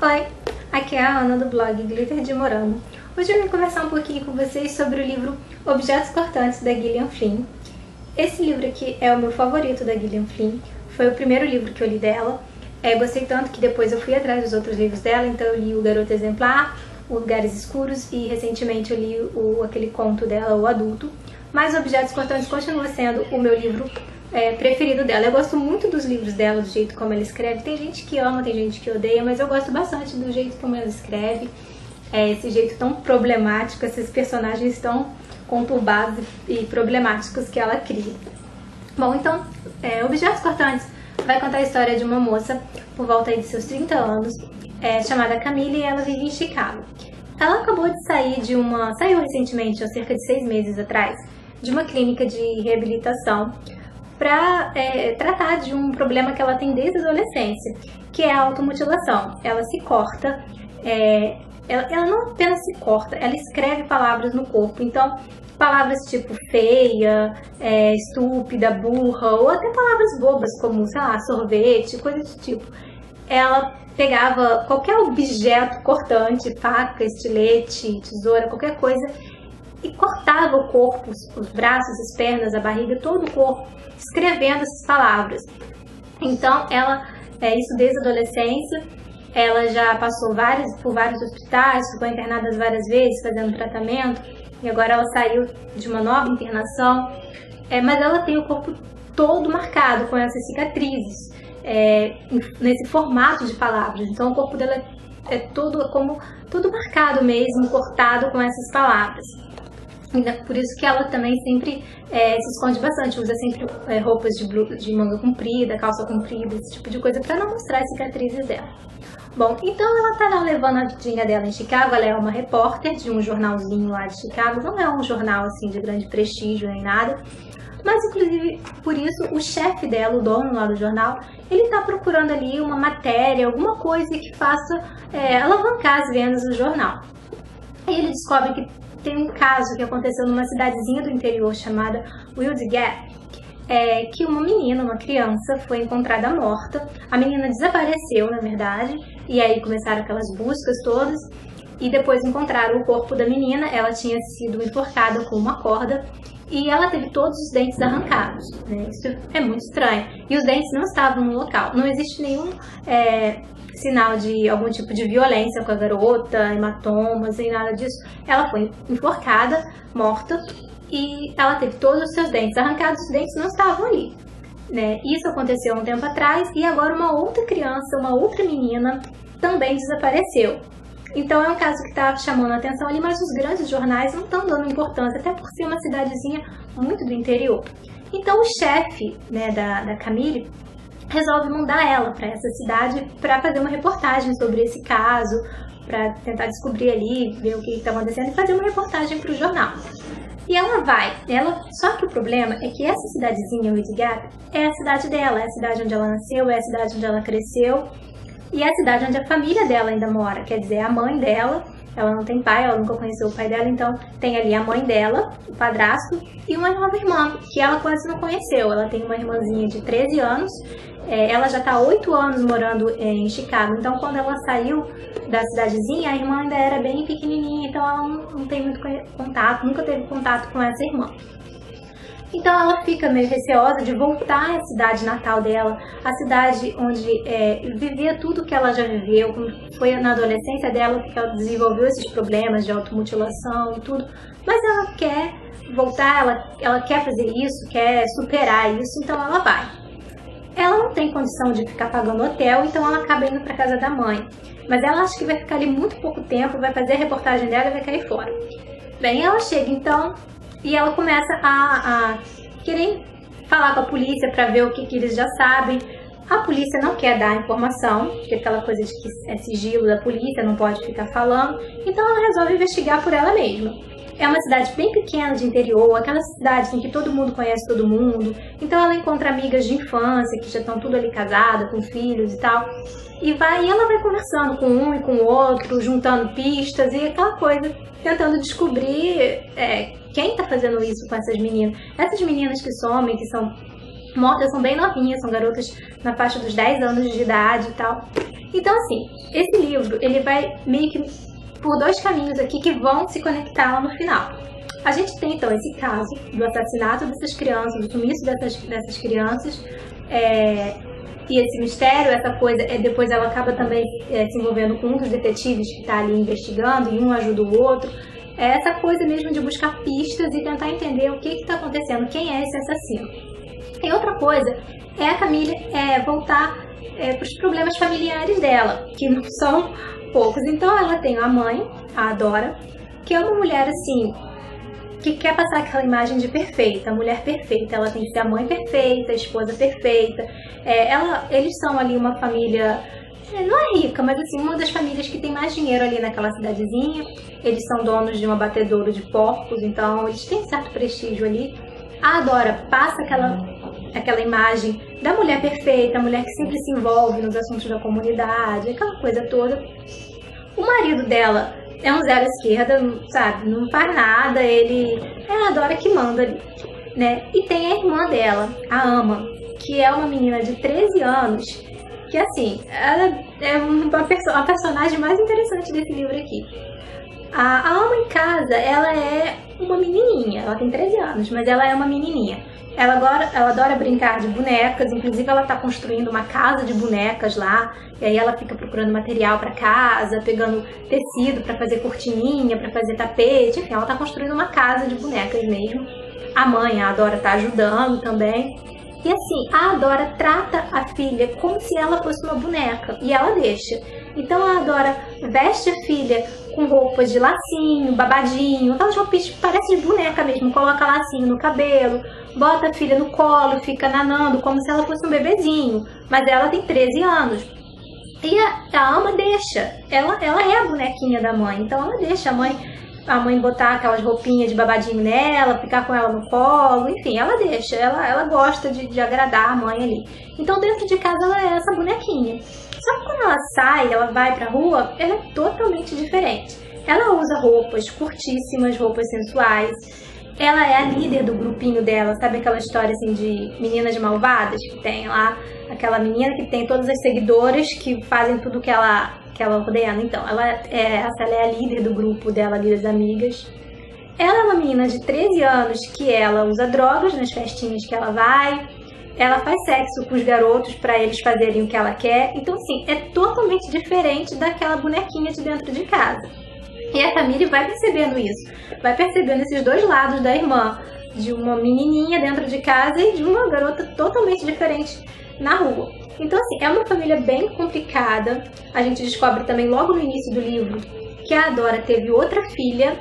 Oi, aqui é a Ana do blog Glitter de Morango. Hoje eu vim conversar um pouquinho com vocês sobre o livro Objetos Cortantes da Gillian Flynn. Esse livro aqui é o meu favorito da Gillian Flynn, foi o primeiro livro que eu li dela. Gostei tanto que depois eu fui atrás dos outros livros dela, então eu li O Garoto Exemplar, O Lugares Escuros e recentemente eu li aquele conto dela, O Adulto. Mas Objetos Cortantes continua sendo o meu livro preferido dela. Eu gosto muito dos livros dela, do jeito como ela escreve. Tem gente que ama, tem gente que odeia, mas eu gosto bastante do jeito como ela escreve. Esse jeito tão problemático, esses personagens tão conturbados e problemáticos que ela cria. Bom, então, Objetos Cortantes vai contar a história de uma moça por volta aí de seus 30 anos, chamada Camille, e ela vive em Chicago. Ela acabou de sair saiu recentemente, há cerca de 6 meses atrás, de uma clínica de reabilitação para tratar de um problema que ela tem desde a adolescência, que é a automutilação. Ela se corta, ela não apenas se corta, ela escreve palavras no corpo. Então, palavras tipo feia, estúpida, burra, ou até palavras bobas como, sei lá, sorvete, coisa do tipo. Ela pegava qualquer objeto cortante, faca, estilete, tesoura, qualquer coisa, e cortava o corpo, os braços, as pernas, a barriga, todo o corpo, escrevendo essas palavras. Então, ela, isso desde a adolescência, ela já passou por vários hospitais, ficou internada várias vezes, fazendo tratamento, e agora ela saiu de uma nova internação, mas ela tem o corpo todo marcado com essas cicatrizes, nesse formato de palavras. Então, o corpo dela é todo marcado mesmo, cortado com essas palavras. Por isso que ela também sempre se esconde bastante, usa sempre roupas de manga comprida, calça comprida, esse tipo de coisa, para não mostrar as cicatrizes dela. Bom, então ela tá lá levando a vidinha dela em Chicago. Ela é uma repórter de um jornalzinho lá de Chicago, não é um jornal assim de grande prestígio nem nada, mas inclusive por isso o chefe dela, o dono lá do jornal, ele tá procurando ali uma matéria, alguma coisa que faça alavancar as vendas do jornal. Aí ele descobre que tem um caso que aconteceu numa cidadezinha do interior chamada Wild Gap, que uma menina, uma criança, foi encontrada morta. A menina desapareceu, na verdade, e aí começaram aquelas buscas todas, e depois encontraram o corpo da menina. Ela tinha sido enforcada com uma corda e ela teve todos os dentes arrancados, né? Isso é muito estranho. E os dentes não estavam no local, não existe nenhum sinal de algum tipo de violência com a garota, hematomas, nem nada disso. Ela foi enforcada, morta, e ela teve todos os seus dentes arrancados, os dentes não estavam ali, né? Isso aconteceu um tempo atrás, e agora uma outra criança, uma outra menina, também desapareceu. Então é um caso que está chamando a atenção ali, mas os grandes jornais não estão dando importância, até por ser uma cidadezinha muito do interior. Então o chefe, né, da Camille resolve mandar ela para essa cidade para fazer uma reportagem sobre esse caso, para tentar descobrir ali, ver o que está acontecendo e fazer uma reportagem para o jornal. E ela vai, só que o problema é que essa cidadezinha, Wild Gap, é a cidade dela, é a cidade onde ela nasceu, é a cidade onde ela cresceu, e é a cidade onde a família dela ainda mora, quer dizer, a mãe dela. Ela não tem pai, ela nunca conheceu o pai dela, então tem ali a mãe dela, o padrasto, e uma nova irmã, que ela quase não conheceu. Ela tem uma irmãzinha de 13 anos, ela já está há 8 anos morando em Chicago, então quando ela saiu da cidadezinha, a irmã ainda era bem pequenininha, então ela não tem muito contato, nunca teve contato com essa irmã. Então ela fica meio receosa de voltar à cidade natal dela, a cidade onde vivia tudo que ela já viveu, foi na adolescência dela que ela desenvolveu esses problemas de automutilação e tudo, mas ela quer voltar, ela quer fazer isso, quer superar isso, então ela vai. Ela não tem condição de ficar pagando hotel, então ela acaba indo para casa da mãe, mas ela acha que vai ficar ali muito pouco tempo, vai fazer a reportagem dela e vai cair fora. Bem, ela chega então, e ela começa a querer falar com a polícia para ver o que eles já sabem. A polícia não quer dar informação, porque aquela coisa de que é sigilo da polícia, não pode ficar falando. Então ela resolve investigar por ela mesma. É uma cidade bem pequena de interior, aquelas cidades em que todo mundo conhece todo mundo. Então ela encontra amigas de infância que já estão tudo ali casadas, com filhos e tal. E ela vai conversando com um e com o outro, juntando pistas e aquela coisa, tentando descobrir quem está fazendo isso com essas meninas. Essas meninas que somem, que são mortas são bem novinhas, são garotas na faixa dos 10 anos de idade e tal. Então, assim, esse livro, ele vai meio que por dois caminhos aqui que vão se conectar lá no final. A gente tem, então, esse caso do assassinato dessas crianças, do sumiço dessas crianças, e esse mistério, essa coisa, depois ela acaba também se envolvendo com um dos detetives que está ali investigando, e um ajuda o outro. É essa coisa mesmo de buscar pistas e tentar entender o que está acontecendo, quem é esse assassino. E outra coisa é a Camille voltar para os problemas familiares dela, que não são poucos. Então ela tem a mãe, a Dora, que é uma mulher assim, que quer passar aquela imagem de perfeita, a mulher perfeita. Ela tem que ser a mãe perfeita, a esposa perfeita. Eles são ali uma família, não é rica, mas assim, uma das famílias que tem mais dinheiro ali naquela cidadezinha. Eles são donos de um abatedouro de porcos, então eles têm certo prestígio ali. A Dora passa aquela imagem da mulher perfeita, a mulher que sempre se envolve nos assuntos da comunidade, aquela coisa toda. O marido dela é um zero à esquerda, sabe? Não faz nada, é a Dora que manda ali, né? E tem a irmã dela, a Ama, que é uma menina de 13 anos, que assim, ela é a personagem mais interessante desse livro aqui. A Ama em casa, ela é uma menininha, ela tem 13 anos, mas ela é uma menininha. Ela adora brincar de bonecas, inclusive ela está construindo uma casa de bonecas lá, e aí ela fica procurando material para casa, pegando tecido para fazer cortininha, para fazer tapete, enfim, ela está construindo uma casa de bonecas mesmo. A mãe, a Dora, está ajudando também. E assim, a Dora trata a filha como se ela fosse uma boneca, e ela deixa. Então a Dora veste a filha com roupas de lacinho, babadinho, aquelas roupinhas que parecem de boneca mesmo, coloca lacinho no cabelo, bota a filha no colo, fica nanando como se ela fosse um bebezinho, mas ela tem 13 anos. E a Ama deixa, ela é a bonequinha da mãe, então ela deixa a mãe botar aquelas roupinhas de babadinho nela, ficar com ela no colo, enfim, ela deixa, ela gosta de agradar a mãe ali. Então dentro de casa ela é essa bonequinha. Só que quando ela sai, ela vai pra rua, ela é totalmente diferente. Ela usa roupas curtíssimas, roupas sensuais. Ela é a líder do grupinho dela, sabe aquela história assim de meninas malvadas que tem lá? Aquela menina que tem todas as seguidoras que fazem tudo que ela ordena. Então, ela é a líder do grupo dela ali, das amigas. Ela é uma menina de 13 anos que ela usa drogas nas festinhas que ela vai. Ela faz sexo com os garotos para eles fazerem o que ela quer. Então, assim, é totalmente diferente daquela bonequinha de dentro de casa. E a Camille vai percebendo isso. Vai percebendo esses dois lados da irmã. De uma menininha dentro de casa e de uma garota totalmente diferente na rua. Então, assim, é uma família bem complicada. A gente descobre também logo no início do livro que a Dora teve outra filha,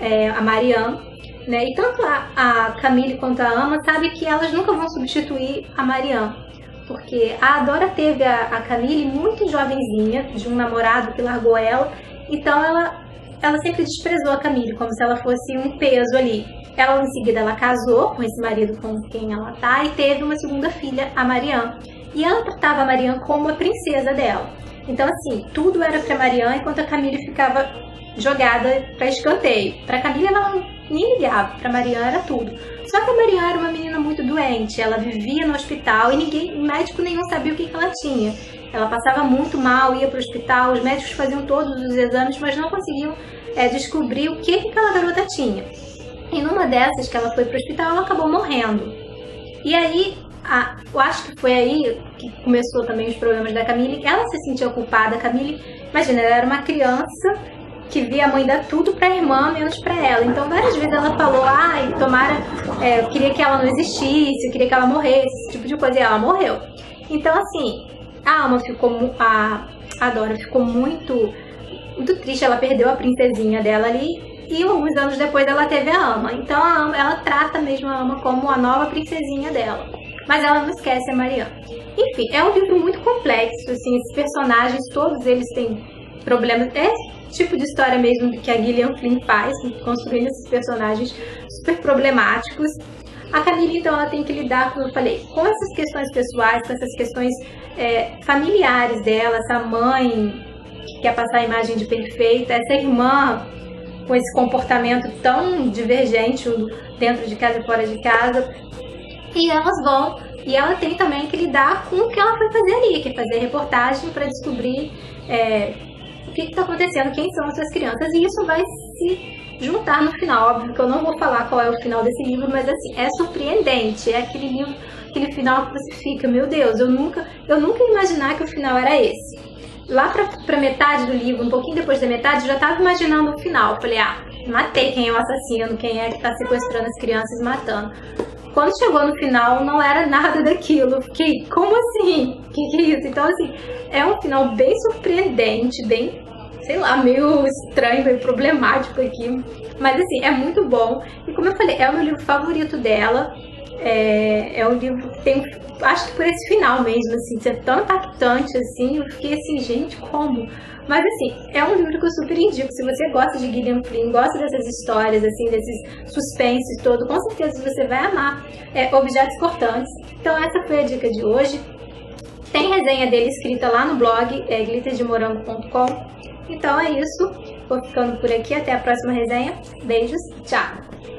a Marianne. Né? E tanto a Camille quanto a Ama sabem que elas nunca vão substituir a Marianne, porque a Dora teve a Camille muito jovenzinha, de um namorado que largou ela, então ela sempre desprezou a Camille, como se ela fosse um peso ali. Ela, em seguida, ela casou com esse marido com quem ela tá e teve uma segunda filha, a Marianne, e ela tratava a Marianne como a princesa dela. Então, assim, tudo era pra Marianne, enquanto a Camille ficava jogada para escanteio. Para Camille ela nem ligava, para Marianne era tudo. Só que a Marianne era uma menina muito doente, ela vivia no hospital e médico nenhum sabia o que ela tinha. Ela passava muito mal, ia para o hospital, os médicos faziam todos os exames, mas não conseguiam descobrir o que aquela garota tinha. E numa dessas que ela foi para o hospital, ela acabou morrendo. E aí, eu acho que foi aí que começou também os problemas da Camille. Ela se sentia culpada, a Camille, imagina, ela era uma criança que via a mãe dar tudo pra irmã, menos pra ela. Então, várias vezes ela falou, tomara, eu queria que ela não existisse, eu queria que ela morresse, esse tipo de coisa, e ela morreu. Então, assim, a Ama a Dora ficou muito triste, ela perdeu a princesinha dela ali, e alguns anos depois ela teve a Ama. Então, a Ama, ela trata mesmo a Ama como a nova princesinha dela. Mas ela não esquece a Marianne. Enfim, é um livro muito complexo, assim, esses personagens, todos eles têm problemas. É esse tipo de história mesmo que a Gillian Flynn faz, construindo esses personagens super problemáticos. A Camille, então, ela tem que lidar, como eu falei, com essas questões pessoais, com essas questões familiares dela, essa mãe que quer passar a imagem de perfeita, essa irmã com esse comportamento tão divergente dentro de casa e fora de casa. E elas vão E ela tem também que lidar com o que ela foi fazer ali, que é fazer reportagem para descobrir o que está acontecendo, quem são essas crianças. E isso vai se juntar no final. Óbvio que eu não vou falar qual é o final desse livro, mas assim, é surpreendente. É aquele livro, aquele final que você fica, meu Deus, eu nunca ia imaginar que o final era esse. Lá pra metade do livro, um pouquinho depois da metade, eu já tava imaginando o final. Falei, matei quem é o assassino, quem é que tá sequestrando as crianças e matando. Quando chegou no final, não era nada daquilo. Eu fiquei, como assim? Que é isso? Então, assim, é um final bem surpreendente, bem, sei lá, meio estranho, meio problemático aqui. Mas, assim, é muito bom. E como eu falei, é o meu livro favorito dela. É um livro que tem, acho que por esse final mesmo, assim, ser tão impactante, assim, eu fiquei assim, gente, como? Mas, assim, é um livro que eu super indico. Se você gosta de Gillian Flynn, gosta dessas histórias, assim, desses suspenses todo, com certeza você vai amar Objetos Cortantes. Então, essa foi a dica de hoje. Tem resenha dele escrita lá no blog, glitterdemorango.com. Então é isso. Vou ficando por aqui. Até a próxima resenha. Beijos. Tchau!